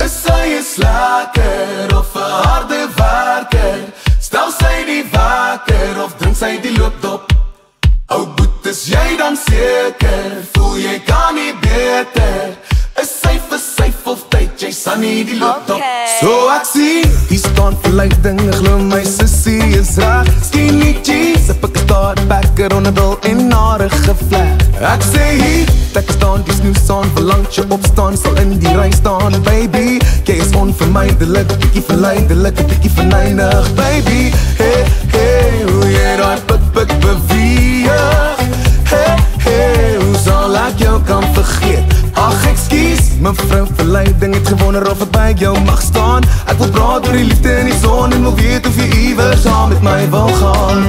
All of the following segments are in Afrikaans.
sy is lekker of 'n harde werker? Stel sy die wekker of drink sy die loopdop? Ou boet, is jy dan seker? Voel jy kan nie beter? Is sy versyf of tyd jy Sunny die loopdop? So ek sien, hier staan verleiding, glo my sissie is reg. Skinny jeans, 'n pikstaart backer onder bil en hare gevleg. Ek sê hier, ek staan die snoes aan, verlangt jy opstaan, sal in die ry staan, baby. Jy is onvermydelik, bietjie verleidelik, 'n bietjie verneig, baby. Hey, hey, hoe jy daai pik beweeg. Hey, hey, hoe sal ek jou kan vergeet? Ag, ekskuus, mevrou verleiding het gewonder of ek by jou mag staan. Ek wil praat oor die liefde in die son en wil weet of jy iewers saam met my wil gaan.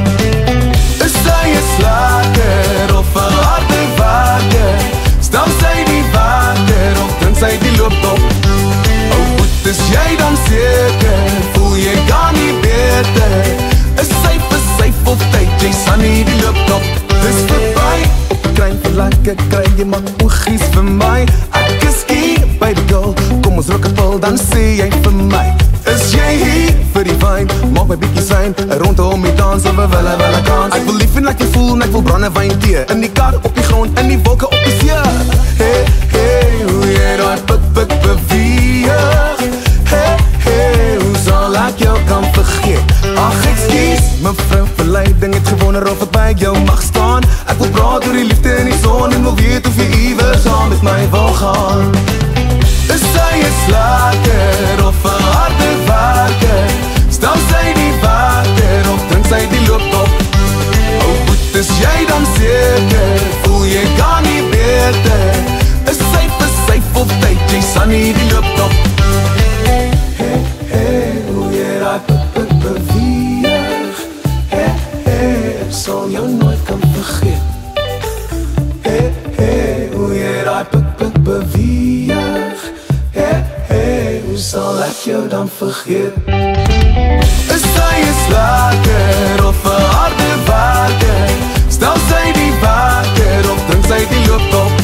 Is sy is lekker of 'n harde werker? Stel sy die wekker of drink sy die loopdop? Ou boet, is jy dan seker? Voel jy kan nie beter? Is sy versyf of tyd jy Sunny die loopdop? Dis verby, op 'n klein verlekker kry jy maar oogies vir my. Ek is hier, baby girl, kom ons rock 'n pil, dan sê jy vir my. Is jy hier vir die wyn? Maak my bietjie sein, rondom die dans of 'n wille kans. Ek wil lief en ek wil voel en ek wil brandewyn tee. In die kar, op die grond, in die wolke, op die see. Hey, hey, hoe jy daai pik beweeg. Hey, hey, hoe sal ek jou kan vergeet? Ag, ekskuus, mevrou verleiding het gewonder of ek by jou mag staan. Ek wil praat oor die liefde in die son en wil weet of jy iewers saam met my wil gaan. Is sy is lekker of 'n harde werker? Stel sy die wekker of drink sy die loopdop? Ou boet, is jy dan seker? Voel jy kan nie beter? Is sy versyf of tyd jy Sunny die loopdop? Hey, hey, hoe jy daai pik beweeg. Hey, hey, ek sal jou nooit kan vergeet. Hey, hey, hoe jy daai pik beweeg. Hey, hey, hoe sal ek jou dan vergeet? Is sy is lekker of 'n harde werker? Stel sy die wekker of drink sy die loopdop?